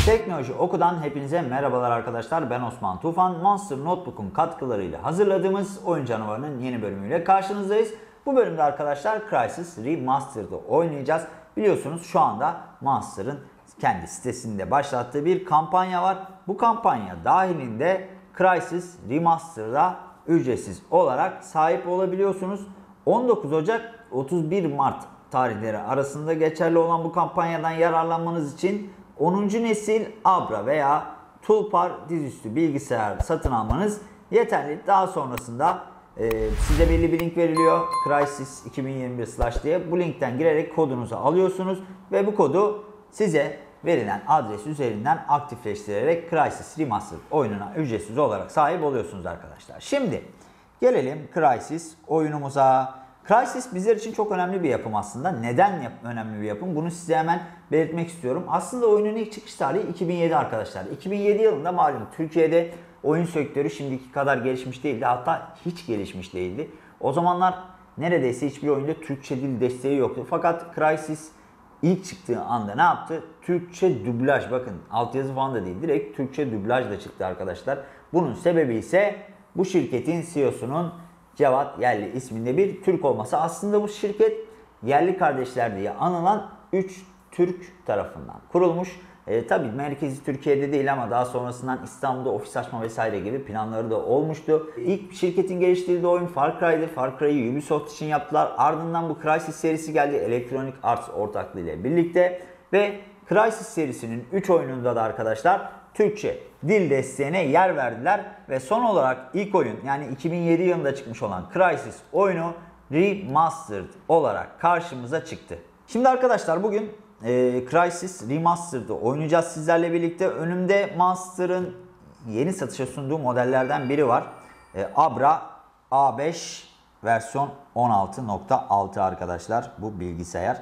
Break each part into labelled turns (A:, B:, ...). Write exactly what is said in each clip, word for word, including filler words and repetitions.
A: Teknoloji Oku'dan hepinize merhabalar arkadaşlar. Ben Osman Tufan. Monster Notebook'un katkılarıyla hazırladığımız Oyun Canavarı'nın yeni bölümüyle karşınızdayız. Bu bölümde arkadaşlar Crysis Remastered'ı oynayacağız. Biliyorsunuz şu anda Monster'ın kendi sitesinde başlattığı bir kampanya var. Bu kampanya dahilinde Crysis Remastered'a ücretsiz olarak sahip olabiliyorsunuz. on dokuz Ocak otuz bir Mart tarihleri arasında geçerli olan bu kampanyadan yararlanmanız için onuncu nesil Abra veya Tulpar dizüstü bilgisayar satın almanız yeterli. Daha sonrasında e, size belli bir link veriliyor. Crysis iki bin yirmi bir slash diye. Bu linkten girerek kodunuzu alıyorsunuz ve bu kodu size verilen adres üzerinden aktifleştirerek Crysis Remastered oyununa ücretsiz olarak sahip oluyorsunuz arkadaşlar. Şimdi gelelim Crysis oyunumuza. Crysis bizler için çok önemli bir yapım aslında. Neden yap önemli bir yapım? Bunu size hemen belirtmek istiyorum. Aslında oyunun ilk çıkış tarihi iki bin yedi arkadaşlar. iki bin yedi yılında malum Türkiye'de oyun sektörü şimdiki kadar gelişmiş değildi. Hatta hiç gelişmiş değildi. O zamanlar neredeyse hiçbir oyunda Türkçe dil desteği yoktu. Fakat Crysis ilk çıktığı anda ne yaptı? Türkçe dublaj, bakın altyazı falan da değil, direkt Türkçe dublaj da çıktı arkadaşlar. Bunun sebebi ise bu şirketin C E O'sunun Cevat Yerli isminde bir Türk olması. Aslında bu şirket Yerli Kardeşler diye anılan üç Türk tarafından kurulmuş. E, tabii merkezi Türkiye'de değil ama daha sonrasından İstanbul'da ofis açma vesaire gibi planları da olmuştu. İlk şirketin geliştirdiği oyun Far Cry'di. Far Cry'ı Ubisoft için yaptılar. Ardından bu Crysis serisi geldi Electronic Arts ortaklığı ile birlikte ve Crysis serisinin üç oyununda da arkadaşlar Türkçe dil desteğine yer verdiler ve son olarak ilk oyun yani iki bin yedi yılında çıkmış olan Crysis oyunu Remastered olarak karşımıza çıktı. Şimdi arkadaşlar bugün e, Crysis Remastered'ı oynayacağız sizlerle birlikte. Önümde Monster'ın yeni satışa sunduğu modellerden biri var. E, Abra A beş versiyon on altı nokta altı arkadaşlar bu bilgisayar.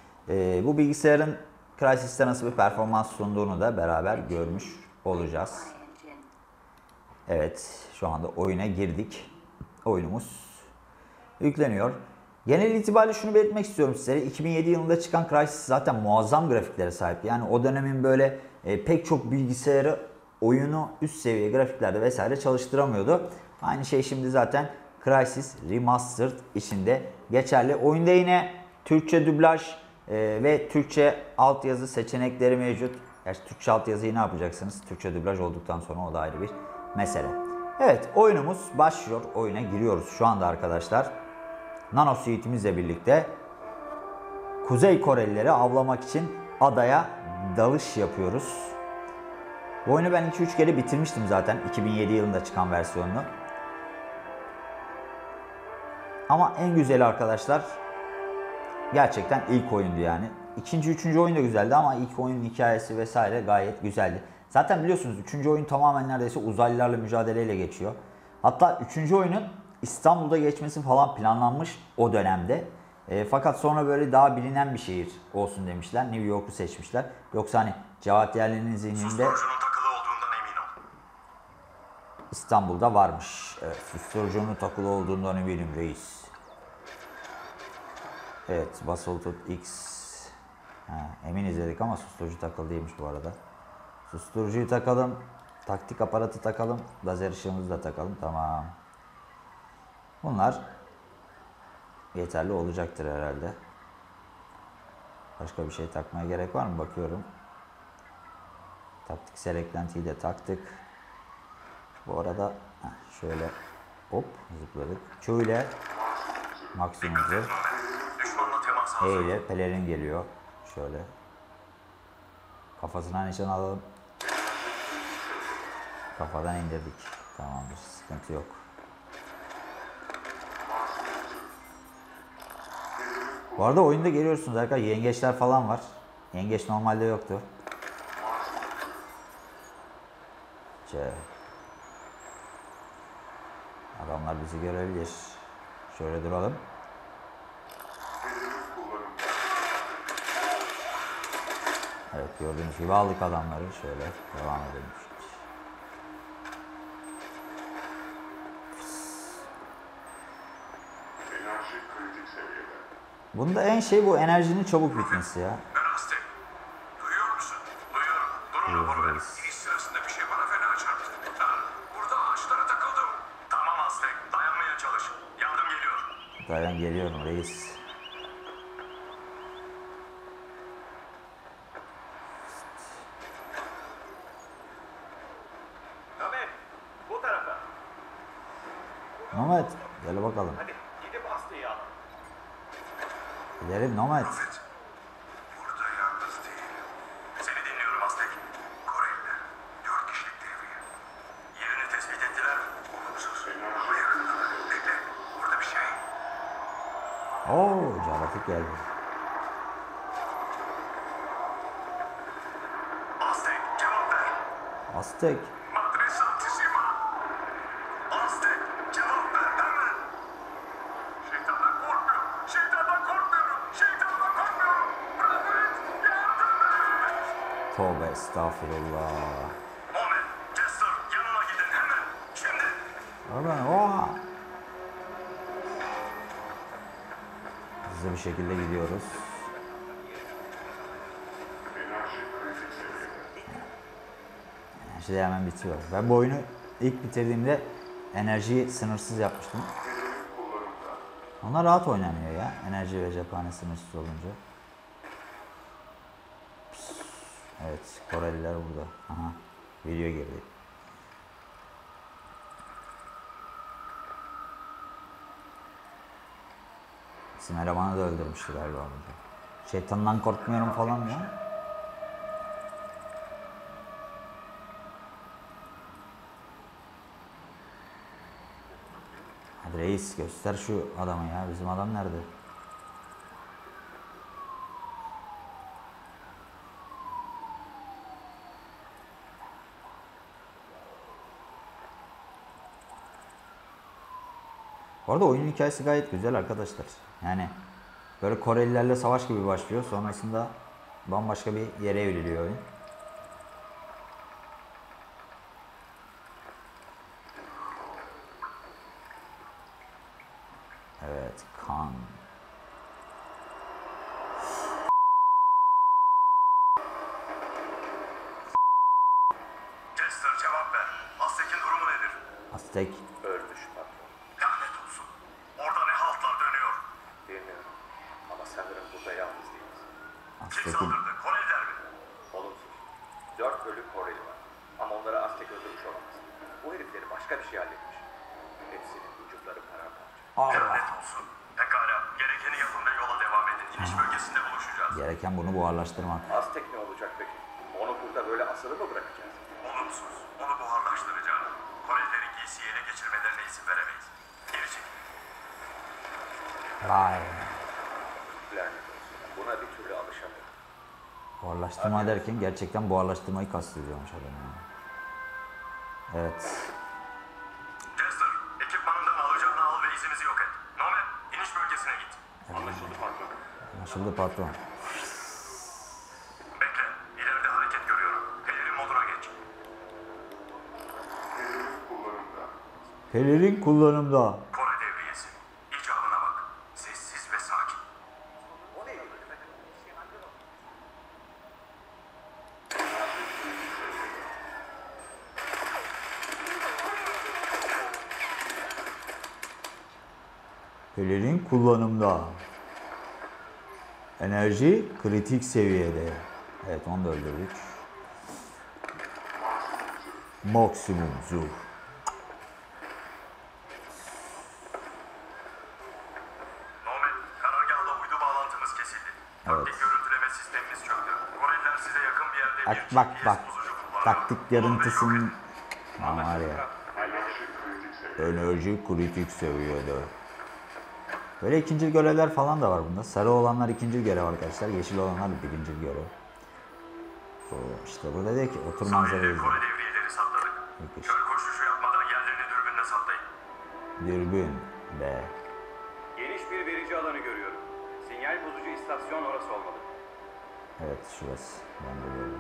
A: E, bu bilgisayarın Crysis'te nasıl bir performans sunduğunu da beraber görmüş olacağız. Evet, şu anda oyuna girdik. Oyunumuz yükleniyor. Genel itibariyle şunu belirtmek istiyorum sizlere. iki bin yedi yılında çıkan Crysis zaten muazzam grafiklere sahip. Yani o dönemin böyle e, pek çok bilgisayarı oyunu üst seviye grafiklerde vesaire çalıştıramıyordu. Aynı şey şimdi zaten Crysis Remastered içinde geçerli. Oyunda yine Türkçe dublaj e, ve Türkçe altyazı seçenekleri mevcut. Gerçi Türkçe altyazıyı ne yapacaksınız? Türkçe dublaj olduktan sonra o da ayrı bir mesele. Evet, oyunumuz başlıyor. Oyuna giriyoruz şu anda arkadaşlar. Nano Suite'imizle birlikte Kuzey Korelileri avlamak için adaya dalış yapıyoruz. Bu oyunu ben iki üç kere bitirmiştim zaten iki bin yedi yılında çıkan versiyonunu. Ama en güzeli arkadaşlar gerçekten ilk oyundu yani. İkinci, üçüncü oyun da güzeldi ama ilk oyunun hikayesi vesaire gayet güzeldi. Zaten biliyorsunuz üçüncü oyun tamamen neredeyse uzaylılarla mücadeleyle geçiyor. Hatta üçüncü oyunun İstanbul'da geçmesi falan planlanmış o dönemde. E, fakat sonra böyle daha bilinen bir şehir olsun demişler. New York'u seçmişler. Yoksa hani Cevat Yerli'nin zihninde
B: susturucunun takılı olduğundan emin ol.
A: İstanbul'da varmış. Evet, susturucunun takılı olduğundan eminim reis. Evet, basılı tut X. Ha, emin izledik ama susturucu takılı değilmiş bu arada. Susturucuyu takalım. Taktik aparatı takalım. Lazer ışığımızı da takalım. Tamam. Bunlar yeterli olacaktır herhalde. Başka bir şey takmaya gerek var mı? Bakıyorum. Taktiksel eklentiyi de taktık. Bu arada heh, şöyle hop zıpladık. Şöyle maksimum zırh. E ile pelerin geliyor. Şöyle. Kafasına nişan alalım. Kafadan indirdik. Tamamdır. Sıkıntı yok. Bu arada oyunda görüyorsunuz arkadaşlar yengeçler falan var. Yengeç normalde yoktu. Şöyle. Adamlar bizi görebilir. Şöyle duralım. Evet, gördüğünüz gibi aldık adamları. Şöyle devam edelim.
B: Enerji kritik seviyede.
A: Bunda en şey bu enerjinin çabuk bitmesi ya.
B: Ben hastayım. Duyuyor musun? Duyuyorum. Durum
A: Geliyoruz.
B: İniş sırasında bir şey bana fena çarptı. Ha, burada ağaçlara takıldım. Tamam Aztek, dayanmaya çalış. Yardım geliyor.
A: Dayan geliyorum reis.
B: Tabii, bu tarafa.
A: Nomad gel bakalım.
B: Hadi gidip Aslı'yı al.
A: Gidelim Nomad.
B: Rafet, burada yalnız değilim. Seni dinliyorum Aztek. Koreliler, dört kişilik devriye. Yerini tespit ettiler. Olumsuz. Ama yakındalar. Bekle, burada bir şey.
A: Oo, Caratık geldi.
B: Aztek, cevap ver.
A: Aztek.
B: Madre Santissima. Aztek, cevap ver hemen. Şeytandan korkmuyorum. Şeytandan korkmuyorum. Şeytandan korkmuyorum. Rafet, yardım et.
A: Tövbe estağfurullah.
B: Mohamed, Jester, yanına gidin hemen. Şimdi.
A: Oradan oha. Hızlı bir şekilde gidiyoruz. Enerji de hemen bitiyor. Ben bu oyunu ilk bitirdiğimde enerjiyi sınırsız yapmıştım. Onlar rahat oynanıyor ya. Enerji ve cephane sınırsız olunca. Evet, Koreliler burada. Aha, video girdi. Bizim elemanı da öldürmüştü galiba burada. Şeytandan korkmuyorum falan ya. Hadi reis göster şu adamı ya. Bizim adam nerede? Bu arada oyunun hikayesi gayet güzel arkadaşlar. Yani böyle Korelilerle savaş gibi başlıyor. Sonrasında bambaşka bir yere evriliyor oyun. Evet, kan.
B: Jester, cevap ver. Aztek'in durumu nedir?
A: Aztek.
C: Ölmüş patron.
B: Lanet olsun. Orada ne haltlar dönüyor?
C: Bilmiyorum. Ama sanırım burada yalnız değiliz.
B: Kim
A: Aztek'in.
B: saldırdı? Koreliler mi?
C: Olumsuz. Dört ölü Koreli var. Ama onları Aztek öldürmüş olamaz. Bu herifleri başka bir şey halletmiş. Hepsinin vücutları paramparça.
A: Allah.
B: Lanet olsun. Pekala. Gerekeni yapın ve yola devam edin. İniş bölgesinde buluşacağız.
A: Gereken bunu buharlaştırmak.
C: Aztek ne olacak peki? Onu burada böyle asılı mı bırakacağız?
B: Olumsuz. Onu buharlaştıracağım. Korelilerin giysiyi ele geçirmelerine izin veremeyiz. Geri çekil.
A: Vay.
C: Lanet olsun. Buna bir türlü alışamıyorum.
A: Buharlaştırma derken gerçekten buharlaştırmayı kastediyormuş adam yani. Evet.
B: Jester, ekipmanından alacağını al ve izimizi yok et. Nomad, iniş bölgesine git. Anlaşıldı patron.
A: Anlaşıldı patron.
B: Bekle. İleride hareket görüyorum. Pelerin moduna geç.
A: Pelerin kullanımda.
B: Kore devriyesi. İcabına bak. Sessiz ve sakin.
A: Pelerin kullanımda. Enerji kritik seviyede. Evet, onu da öldürdük. Maksimum zırh.
B: Nomad, karargahla uydu bağlantımız kesildi. Taktik görüntüleme sistemimiz çöktü. Koreliler size yakın bir yerde
A: Bak
B: bir
A: bak
B: G P S
A: bak.
B: bozucu kullanıyor.
A: Taktik
B: Onu ve yok
A: yarıntısın.
B: et.
A: Lan var ya. Enerji kritik seviyede. Böyle ikinci görevler falan da var bunda. Sarı olanlar ikinci görev arkadaşlar. Yeşil olanlar birinci görev. O işte burada diyor ki otur manzarayı
B: Sahilde
A: izle.
B: Kore devriyeleri saptadık.
A: Müthiş.
B: Kör koşuşu yapmadan yerlerini dürbünle saptayın.
A: Dürbün be.
C: Geniş bir verici alanı görüyorum. Sinyal bozucu istasyon orası olmalı.
A: Evet şurası. Ben de gördüm.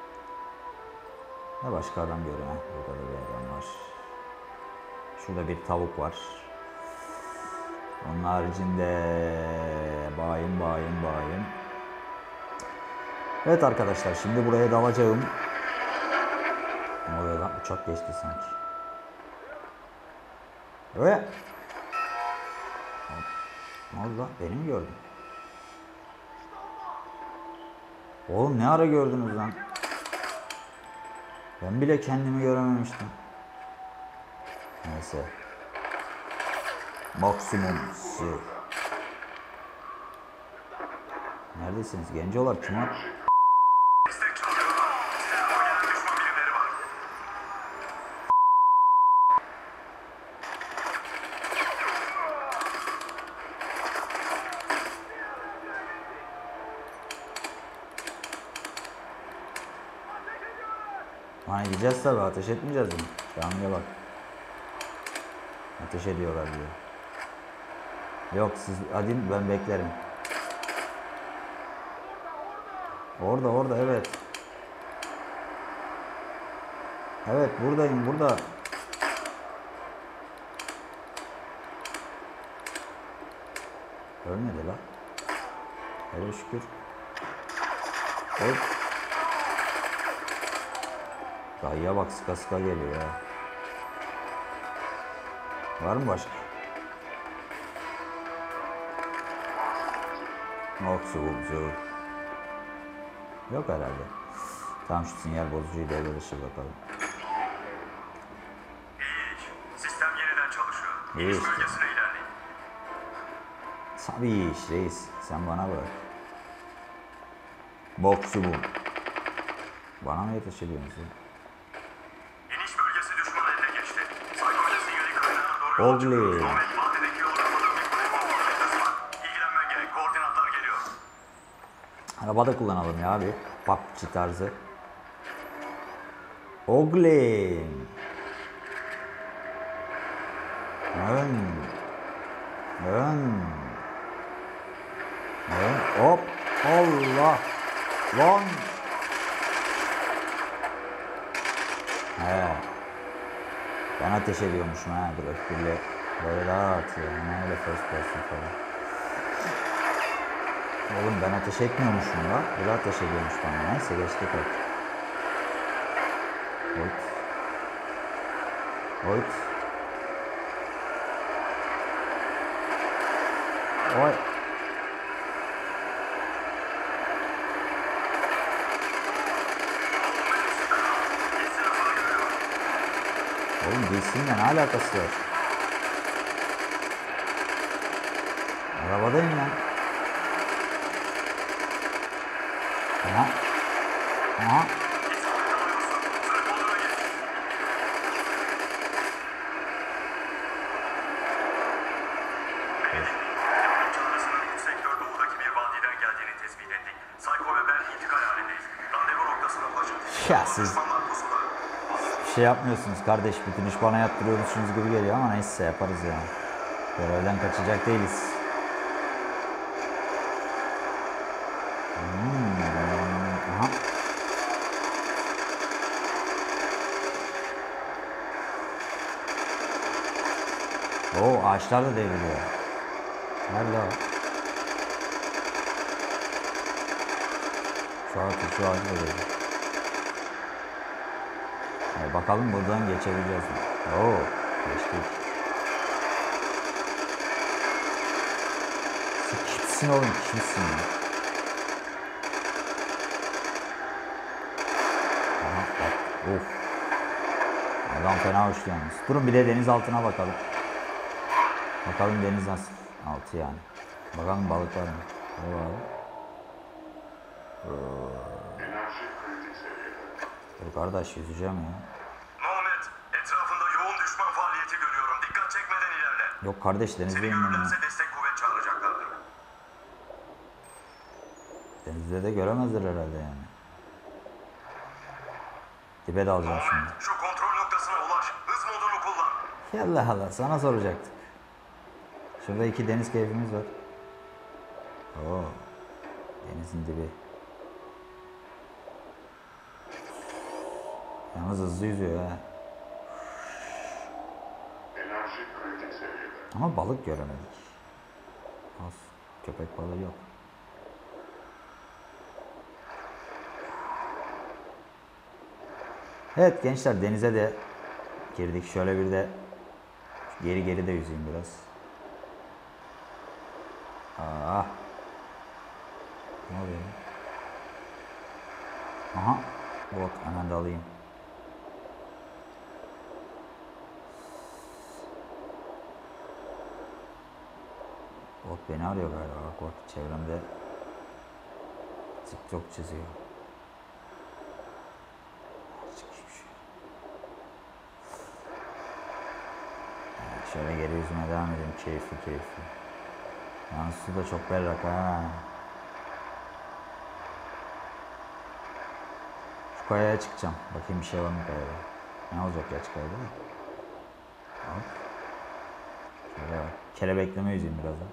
A: Ne başka adam görüyorum. Ha, burada da bir adam var. Şurada bir tavuk var. Onun haricinde bayım bayım bayım. Evet arkadaşlar şimdi buraya dalacağım. Uçak geçti sanki. Öyle. Ne oldu lan? Beni mi gördün? Oğlum ne ara gördünüz lan? Ben bile kendimi görememiştim. Neyse. Maksimum sır. Neredesiniz gencolar? Kim var?
B: Destek çalıyor. Silahla gelen düşman birimleri var.
A: Hani gideceğiz tabi, ateş etmeyeceğiz mi? Şamil'e bak. Ateş ediyorlar diyor. Yok siz hadi, ben beklerim. Orada orada evet. Evet buradayım burada. Ölmedi la. Hele şükür. Hop. Dayıya bak, sıka sıka geliyor ya. Var mı başka? Maksimum. Yok herhalde. Tamam, şu sinyal bozucuyu devre dışı bakalım.
B: İyi iş. Sistem yeniden çalışıyor.
A: İyi
B: İniş
A: işte.
B: bölgesine ilerleyin.
A: Tabii iyi iş reis. Sen bana bırak. Maksimum. Bana mı yetiş ediyorsun?
B: İniş bölgesi düşman eline geçti. Saykoyla sinyali kaynağına doğru yola
A: Ogli.
B: çıkıyoruz. Nomad vadideki yolda bulunduğu bir kule kontrol noktası var. İlgilenmen gerek. Koordinatlar geliyor.
A: Arabada kullanalım ya abi. P U B G tarzı. Ogli. Ön. Ön. Ön. Hop. Allah. Lan. He. Ben ateş ediyormuşum ha. Dur öfkeli. Böyle daha rahat ya. Ne öyle first person falan. Oğlum ben ateş etmiyormuşum da. Bu da ateş ediyormuş bana. Neyse geçtik artık. Oyt. Oyt. Oy. Oğlum bilsinle ne alakası var? Arabadayım lan. Aha. Aha.
B: Çağrısının üç sektör doğudaki bir vadiden geldiğini tespit ettik. Sayko ve ben intikal halindeyiz. Randevu noktasına ulaşın.
A: Ya siz
B: Düşmanlar pusula.
A: bir şey yapmıyorsunuz kardeş. Bütün iş bana yaptırıyormuşsunuz gibi geliyor ama neyse yaparız yani. Görevden kaçacak değiliz. Hmm. Aha. Oo, ağaçlar da devriliyor. Nerede o? Şu ağaç, şu ağacı da devriliyor. Yani bakalım buradan geçebileceğiz mi? Oo, geçtik. Kimsin oğlum, kimsin ya? Aha, bak, of. Adam fena hoştu yalnız. Durun bir de deniz altına bakalım. Bakalım deniz nasıl? Altı yani. Bakalım balık var mı? Ne var? Dur kardeş, yüzeceğim ya.
B: Nomad, etrafında yoğun düşman faaliyeti görüyorum. Dikkat çekmeden ilerle.
A: Yok kardeş,
B: Seni
A: denizdeyim ben ya.
B: görürlerse destek kuvvet çağıracaklardır.
A: Denizde de göremezler herhalde yani. Dibe dalacağım şimdi.
B: Nomad, şu kontrol noktasına ulaş. Hız modunu kullan.
A: Allah Allah, sana soracaktık. Şurada iki deniz keyfimiz var. Oo, denizin dibi. Yalnız hızlı yüzüyor ha. Ama balık göremedik. Az, köpek balığı yok. Evet gençler, denize de girdik. Şöyle bir de geri geri de yüzeyim biraz. Aa. Ne oluyor? Aha. Bot, hemen de alayım. Bot beni arıyor galiba. Bak bak, çevremde TikTok çiziyor. Evet, şöyle geri yüzüme devam edelim. Keyifli keyifli. Yalnız su da çok berrak ha. Şu kayaya çıkacağım. Bakayım bir şey var mı kayada. Ne olacak ya kayada? Hop. Şöyle bak. Kelebekleme yüzeyim birazdan.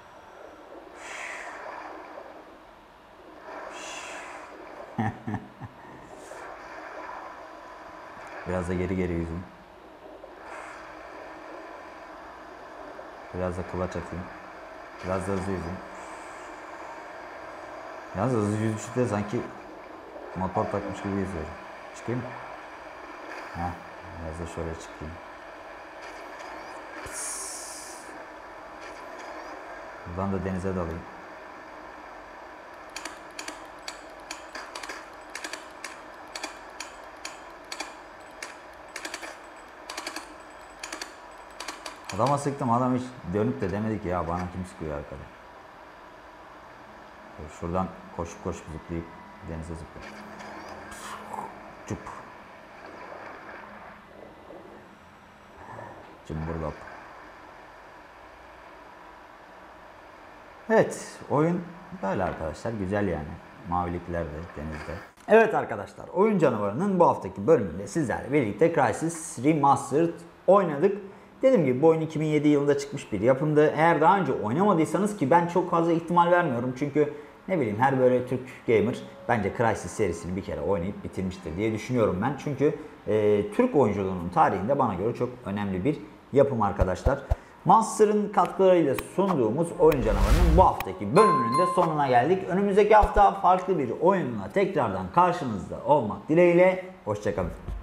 A: Biraz da geri geri yüzeyim. Biraz da kulaç atayım. Biraz da hızlı yüzeyim. Yalnız hızlı yüzüşte sanki motor takmış gibi yüzüyorum. Çıkayım mı? Heh, biraz da şöyle çıkayım. Buradan da denize dalayım. Adama sıktım, adam hiç dönüp de demedi ki ya bana kim sıkıyor arkada. Şuradan koşup koşup zıplayıp denize zıplayayım. Cup. Cımbırlap. Evet, oyun böyle arkadaşlar, güzel yani. Mavilikler de denizde. Evet arkadaşlar, Oyun Canavarı'nın bu haftaki bölümünde sizlerle birlikte Crysis Remastered oynadık. Dediğim gibi bu oyun iki bin yedi yılında çıkmış bir yapımdı. Eğer daha önce oynamadıysanız, ki ben çok fazla ihtimal vermiyorum çünkü ne bileyim her böyle Türk gamer bence Crysis serisini bir kere oynayıp bitirmiştir diye düşünüyorum ben. Çünkü e, Türk oyunculuğunun tarihinde bana göre çok önemli bir yapım arkadaşlar. Monster'ın katkılarıyla sunduğumuz Oyun Canavarı'nın bu haftaki bölümünün de sonuna geldik. Önümüzdeki hafta farklı bir oyunla tekrardan karşınızda olmak dileğiyle. Hoşçakalın.